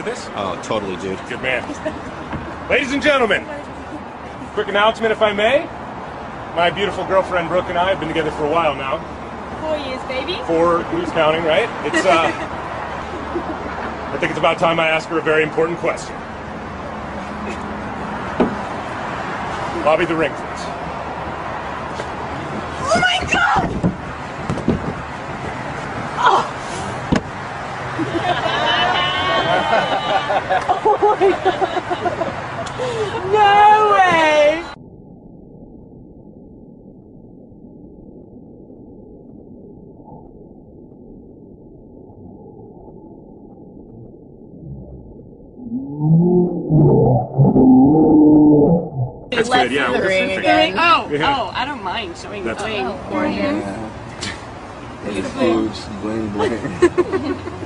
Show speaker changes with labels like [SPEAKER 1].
[SPEAKER 1] this?
[SPEAKER 2] Oh, totally, dude.
[SPEAKER 1] Good man. Ladies and gentlemen, quick announcement if I may. My beautiful girlfriend Brooke and I have been together for a while now.
[SPEAKER 3] 4 years, baby.
[SPEAKER 1] 4, who's counting, right? It's, I think it's about time I ask her a very important question. Bobby the ring, please.
[SPEAKER 3] Oh my God! Oh! Oh my God! No way!
[SPEAKER 1] That's good, yeah.
[SPEAKER 3] The ring again.
[SPEAKER 4] Oh, I don't mind showing the
[SPEAKER 1] That's
[SPEAKER 4] ring.
[SPEAKER 3] Gorgeous.
[SPEAKER 2] Huge, bling bling.